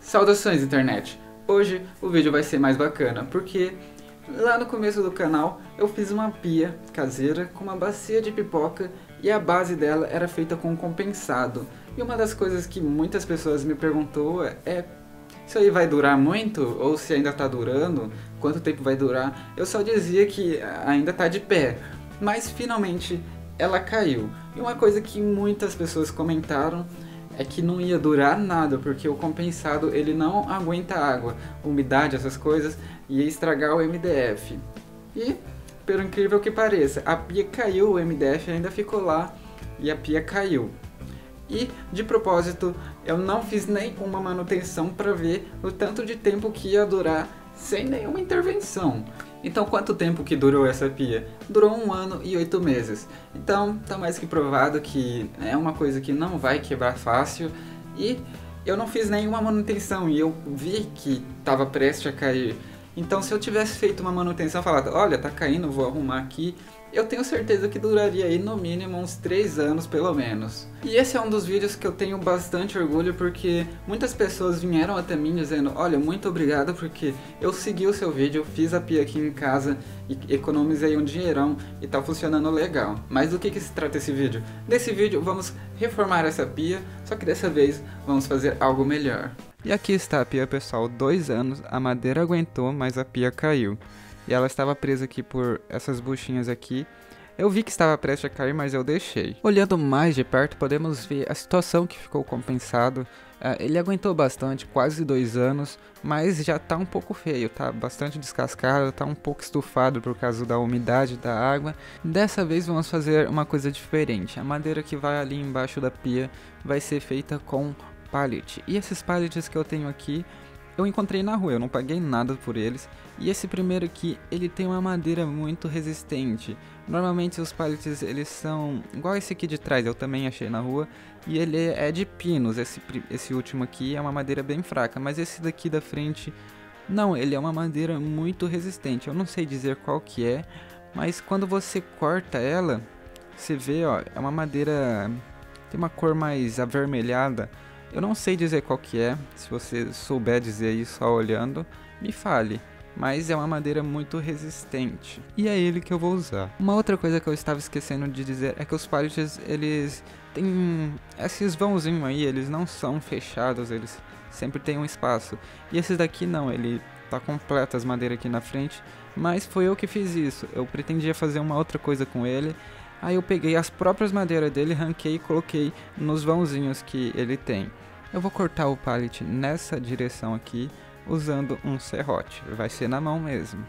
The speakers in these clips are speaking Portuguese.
Saudações, internet! Hoje o vídeo vai ser mais bacana, porque lá no começo do canal eu fiz uma pia caseira com uma bacia de pipoca e a base dela era feita com compensado. E uma das coisas que muitas pessoas me perguntou é se aí vai durar muito ou se ainda tá durando, quanto tempo vai durar. Eu só dizia que ainda tá de pé, mas finalmente ela caiu. E uma coisa que muitas pessoas comentaram é que não ia durar nada, porque o compensado ele não aguenta água, umidade, essas coisas, ia estragar o MDF. E, pelo incrível que pareça, a pia caiu, o MDF ainda ficou lá e a pia caiu. E, de propósito, eu não fiz nenhuma manutenção para ver o tanto de tempo que ia durar sem nenhuma intervenção. Então, quanto tempo que durou essa pia? Durou 1 ano e 8 meses. Então, tá mais que provado que é uma coisa que não vai quebrar fácil. E eu não fiz nenhuma manutenção e eu vi que estava prestes a cair. Então, se eu tivesse feito uma manutenção, falado, olha, tá caindo, vou arrumar aqui, eu tenho certeza que duraria aí no mínimo uns 3 anos pelo menos. E esse é um dos vídeos que eu tenho bastante orgulho, porque muitas pessoas vieram até mim dizendo, olha, muito obrigado porque eu segui o seu vídeo, fiz a pia aqui em casa e economizei um dinheirão e tá funcionando legal. Mas do que se trata esse vídeo? Nesse vídeo vamos reformar essa pia, só que dessa vez vamos fazer algo melhor. E aqui está a pia, pessoal, 2 anos, a madeira aguentou, mas a pia caiu. E ela estava presa aqui por essas buchinhas aqui. Eu vi que estava prestes a cair, mas eu deixei. Olhando mais de perto, podemos ver a situação que ficou compensado. Ele aguentou bastante, quase 2 anos, mas já tá um pouco feio, tá bastante descascado, tá um pouco estufado por causa da umidade da água. Dessa vez vamos fazer uma coisa diferente. A madeira que vai ali embaixo da pia vai ser feita com pallet. E esses pallets que eu tenho aqui, eu encontrei na rua, eu não paguei nada por eles. E esse primeiro aqui, ele tem uma madeira muito resistente. Normalmente os pallets, eles são igual esse aqui de trás, eu também achei na rua. E ele é de pinos, esse último aqui é uma madeira bem fraca. Mas esse daqui da frente, não, ele é uma madeira muito resistente. Eu não sei dizer qual que é, mas quando você corta ela, você vê, ó, é uma madeira, tem uma cor mais avermelhada. Eu não sei dizer qual que é, se você souber dizer aí só olhando, me fale. Mas é uma madeira muito resistente. E é ele que eu vou usar. Uma outra coisa que eu estava esquecendo de dizer é que os pallets, eles têm esses vãozinhos aí, eles não são fechados, eles sempre têm um espaço. E esse daqui não, ele tá completo as madeiras aqui na frente, mas foi eu que fiz isso. Eu pretendia fazer uma outra coisa com ele. Aí eu peguei as próprias madeiras dele, ranquei e coloquei nos vãozinhos que ele tem. Eu vou cortar o pallet nessa direção aqui, usando um serrote. Vai ser na mão mesmo.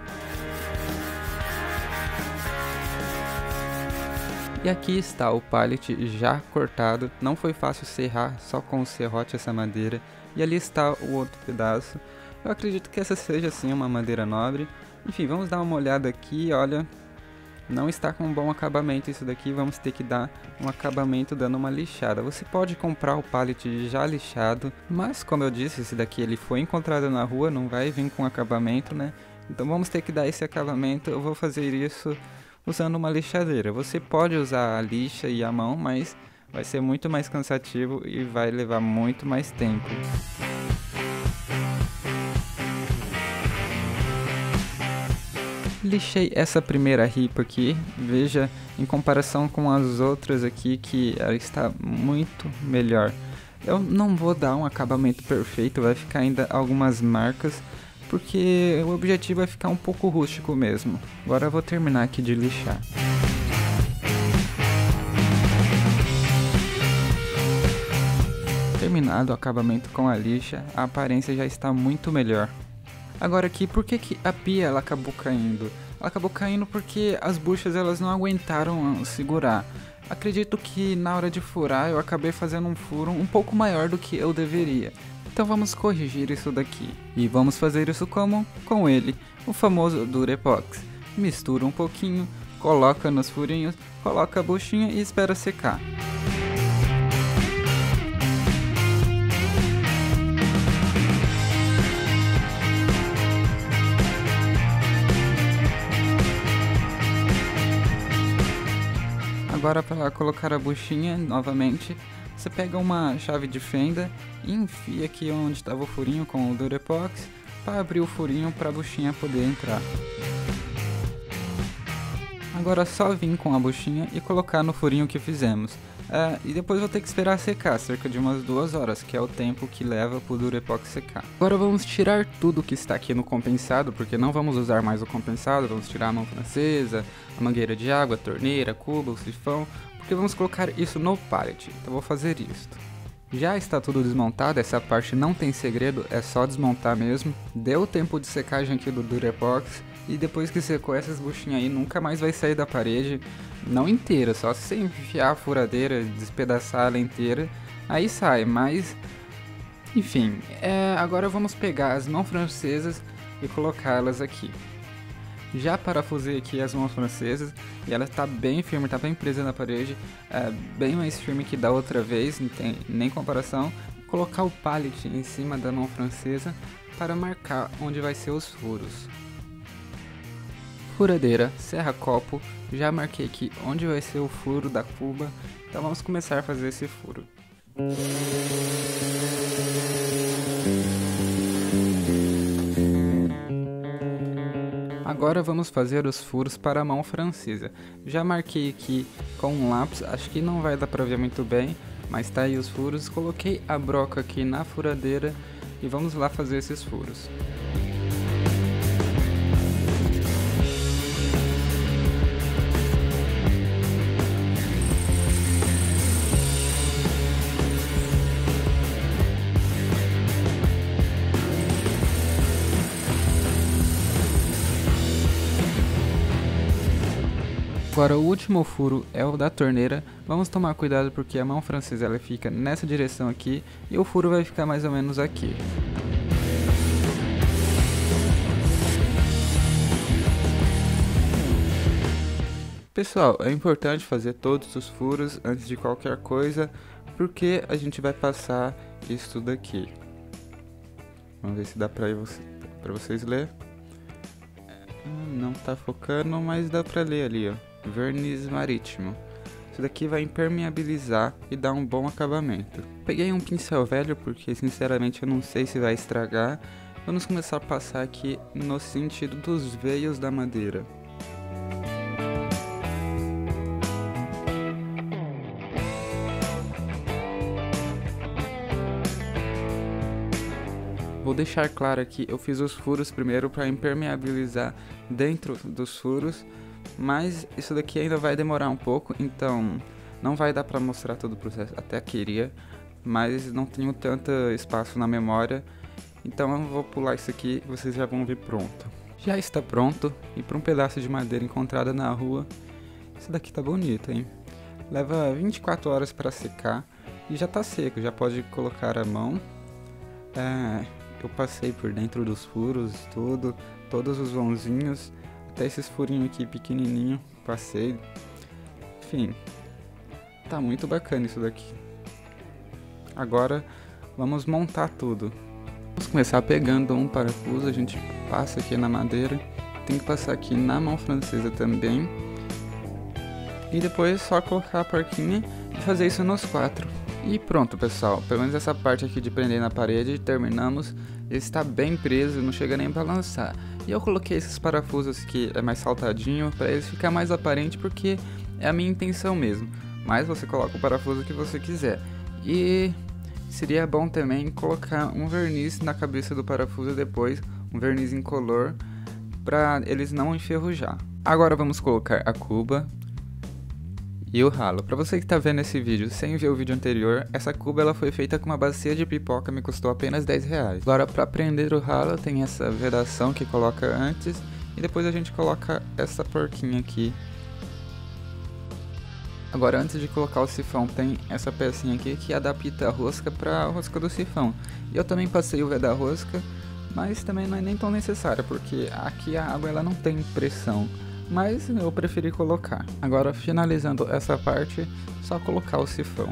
E aqui está o pallet já cortado. Não foi fácil serrar só com o serrote essa madeira. E ali está o outro pedaço. Eu acredito que essa seja sim uma madeira nobre. Enfim, vamos dar uma olhada aqui, olha. Não está com um bom acabamento isso daqui, vamos ter que dar um acabamento dando uma lixada. Você pode comprar o pallet já lixado, mas como eu disse, esse daqui ele foi encontrado na rua, não vai vir com acabamento, né? Então vamos ter que dar esse acabamento, eu vou fazer isso usando uma lixadeira. Você pode usar a lixa e a mão, mas vai ser muito mais cansativo e vai levar muito mais tempo. Lixei essa primeira ripa aqui, veja, em comparação com as outras aqui, que ela está muito melhor. Eu não vou dar um acabamento perfeito, vai ficar ainda algumas marcas, porque o objetivo é ficar um pouco rústico mesmo. Agora eu vou terminar aqui de lixar. Terminado o acabamento com a lixa, a aparência já está muito melhor. Agora aqui, por que a pia ela acabou caindo? Ela acabou caindo porque as buchas elas não aguentaram segurar. Acredito que na hora de furar eu acabei fazendo um furo um pouco maior do que eu deveria. Então vamos corrigir isso daqui. E vamos fazer isso como? Com ele, o famoso Durepox. Mistura um pouquinho, coloca nos furinhos, coloca a buchinha e espera secar. Agora para colocar a buchinha novamente, você pega uma chave de fenda e enfia aqui onde estava o furinho com o Durepox para abrir o furinho para a buchinha poder entrar. Agora é só vir com a buchinha e colocar no furinho que fizemos. E depois vou ter que esperar secar, cerca de umas 2 horas, que é o tempo que leva para o Durepox secar. Agora vamos tirar tudo que está aqui no compensado, porque não vamos usar mais o compensado, vamos tirar a mão francesa, a mangueira de água, a torneira, a cuba, o sifão, porque vamos colocar isso no pallet, então vou fazer isto. Já está tudo desmontado, essa parte não tem segredo, é só desmontar mesmo. Deu o tempo de secagem aqui do Durepox, e depois que secou essas buchinhas aí, nunca mais vai sair da parede, não inteira, só se você enfiar a furadeira, despedaçar ela inteira, aí sai, mas enfim. Agora vamos pegar as mãos francesas e colocá-las aqui. Já parafusei aqui as mãos francesas e ela está bem firme, está bem presa na parede, bem mais firme que da outra vez, não tem nem comparação. Vou colocar o pallet em cima da mão francesa para marcar onde vai ser os furos. Furadeira, serra-copo, já marquei aqui onde vai ser o furo da cuba, então vamos começar a fazer esse furo. Agora vamos fazer os furos para a mão francesa. Já marquei aqui com um lápis, acho que não vai dar para ver muito bem, mas tá aí os furos. Coloquei a broca aqui na furadeira e vamos lá fazer esses furos. Agora o último furo é o da torneira, vamos tomar cuidado porque a mão francesa ela fica nessa direção aqui e o furo vai ficar mais ou menos aqui. Pessoal, é importante fazer todos os furos antes de qualquer coisa, porque a gente vai passar isso daqui. Vamos ver se dá pra vocês lerem. Não tá focando, mas dá pra ler ali, ó. Verniz marítimo. Isso daqui vai impermeabilizar e dar um bom acabamento. Peguei um pincel velho porque sinceramente eu não sei se vai estragar. Vamos começar a passar aqui no sentido dos veios da madeira. Vou deixar claro aqui, eu fiz os furos primeiro para impermeabilizar dentro dos furos, mas isso daqui ainda vai demorar um pouco, então não vai dar para mostrar todo o processo, até queria, mas não tenho tanto espaço na memória, então eu vou pular isso aqui e vocês já vão ver pronto. Já está pronto, e para um pedaço de madeira encontrada na rua, isso daqui tá bonito, hein? Leva 24 horas para secar e já tá seco, já pode colocar a mão. Eu passei por dentro dos furos, todos os vãozinhos, até esses furinhos aqui pequenininho, passei. Enfim, tá muito bacana isso daqui. Agora vamos montar tudo. Vamos começar pegando um parafuso, a gente passa aqui na madeira, tem que passar aqui na mão francesa também. E depois só colocar a porquinha e fazer isso nos 4. E pronto, pessoal, pelo menos essa parte aqui de prender na parede, terminamos. Ele está bem preso, não chega nem a balançar. E eu coloquei esses parafusos que é mais saltadinho, para eles ficar mais aparente, porque é a minha intenção mesmo. Mas você coloca o parafuso que você quiser. E seria bom também colocar um verniz na cabeça do parafuso depois, um verniz incolor, para eles não enferrujar. Agora vamos colocar a cuba e o ralo. Para você que está vendo esse vídeo sem ver o vídeo anterior, essa cuba ela foi feita com uma bacia de pipoca, me custou apenas R$10. Agora para prender o ralo tem essa vedação que coloca antes e depois a gente coloca essa porquinha aqui. Agora antes de colocar o sifão tem essa pecinha aqui que adapta a rosca para a rosca do sifão. E eu também passei o veda-rosca, mas também não é nem tão necessário porque aqui a água ela não tem pressão. Mas eu preferi colocar. Agora finalizando essa parte, só colocar o sifão.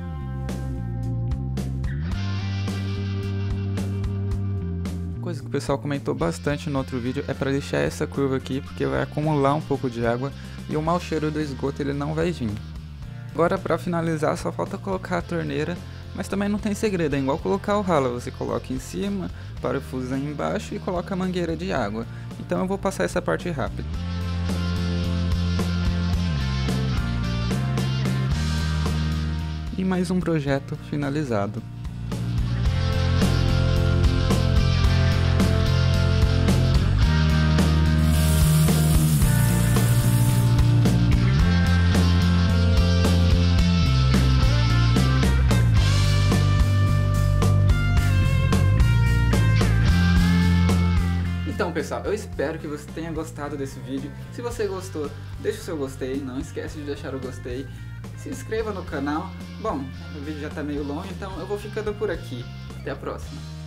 Coisa que o pessoal comentou bastante no outro vídeo é para deixar essa curva aqui, porque vai acumular um pouco de água e o mau cheiro do esgoto ele não vai vir. Agora para finalizar só falta colocar a torneira, mas também não tem segredo, é igual colocar o ralo, você coloca em cima, parafusa embaixo e coloca a mangueira de água. Então eu vou passar essa parte rápido. E mais um projeto finalizado. Então pessoal, eu espero que você tenha gostado desse vídeo. Se você gostou, deixa o seu gostei, não esquece de deixar o gostei. Se inscreva no canal. Bom, o vídeo já está meio longo, então eu vou ficando por aqui. Até a próxima.